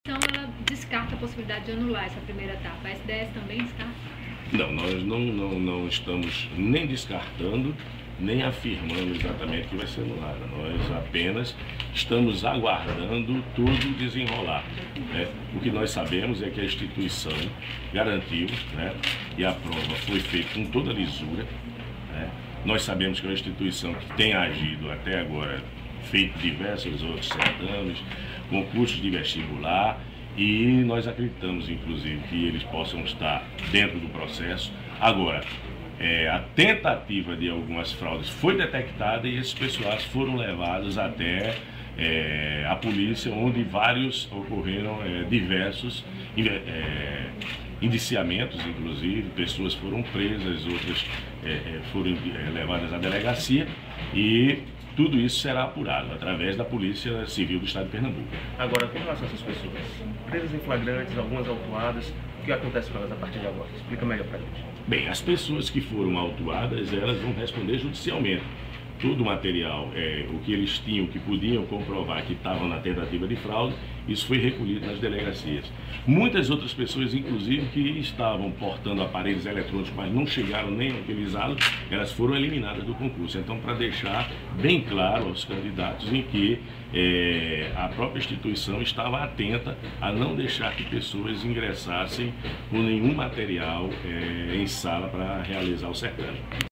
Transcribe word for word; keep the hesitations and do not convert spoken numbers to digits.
Então ela descarta a possibilidade de anular essa primeira etapa. A S D S também descarta? Não, nós não, não, não estamos nem descartando, nem afirmando exatamente que vai ser anulada. Nós apenas estamos aguardando tudo desenrolar, né? O que nós sabemos é que a instituição garantiu, né, e a prova foi feita com toda a lisura, né? Nós sabemos que é uma instituição que tem agido até agora, feito diversos outros certames, concursos de vestibular, e nós acreditamos, inclusive, que eles possam estar dentro do processo. Agora, é, a tentativa de algumas fraudes foi detectada e esses pessoais foram levados até é, a polícia, onde vários ocorreram é, diversos é, indiciamentos, inclusive, pessoas foram presas, outras é, foram levadas à delegacia, e tudo isso será apurado através da Polícia Civil do Estado de Pernambuco. Agora, com relação a essas pessoas, presas em flagrantes, algumas autuadas, o que acontece com elas a partir de agora? Explica melhor para a gente. Bem, as pessoas que foram autuadas, elas vão responder judicialmente. Todo o material, é, o que eles tinham, que podiam comprovar que estavam na tentativa de fraude, isso foi recolhido nas delegacias. Muitas outras pessoas, inclusive, que estavam portando aparelhos eletrônicos, mas não chegaram nem a utilizá-los, elas foram eliminadas do concurso. Então, para deixar bem claro aos candidatos em que é, a própria instituição estava atenta a não deixar que pessoas ingressassem com nenhum material é, em sala para realizar o certame.